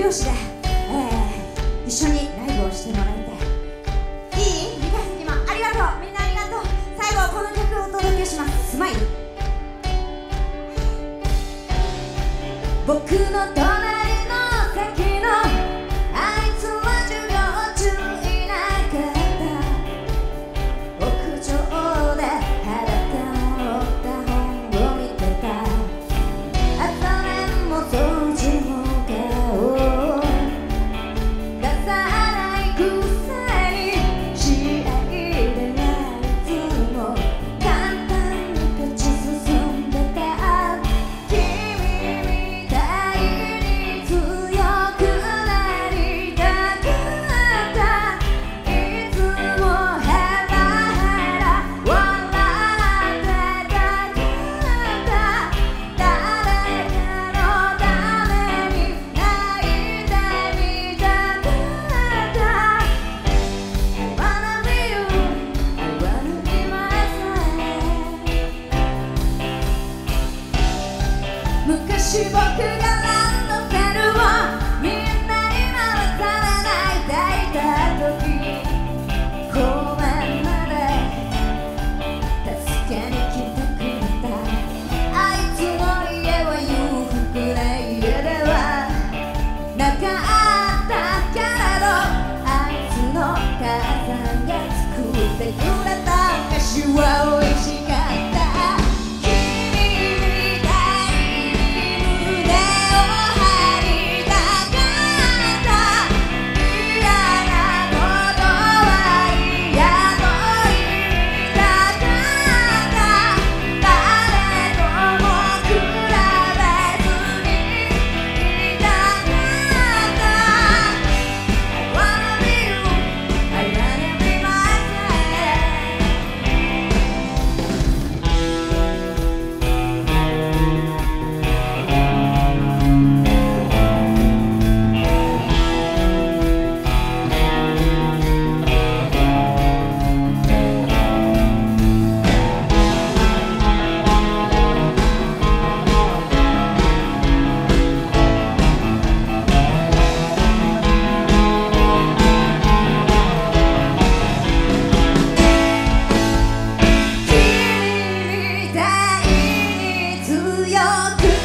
同士で、一緒にライブをしてもらいたい。いい？2階席もありがとう。みんなありがとう。最後はこの曲をお届けします。スマイル。僕の隣の席のあいつは授業中いなかった。屋上で裸のった本を見てた。朝練も掃除も顔出さないくせに試合ではいつも簡単に勝ち進んでた。君みたいに強くなりたかった。いつもヘラヘラ笑ってたかった。誰かのために泣いてみたかった。I wanna be you, I wanna be myself。 昔僕がランドセルをみんなに回されないでいた時、ごめんまで助けに来てくれた。あいつの家は裕福な家ではなかったけれど、あいつの母さんが作ってくれたお菓子は美味しかった。君みたいに胸を張りたかった。嫌なことは嫌と言いたかった。誰とも比べずにいたかった。I wanna be you, I wanna be myself。 君みたいに強く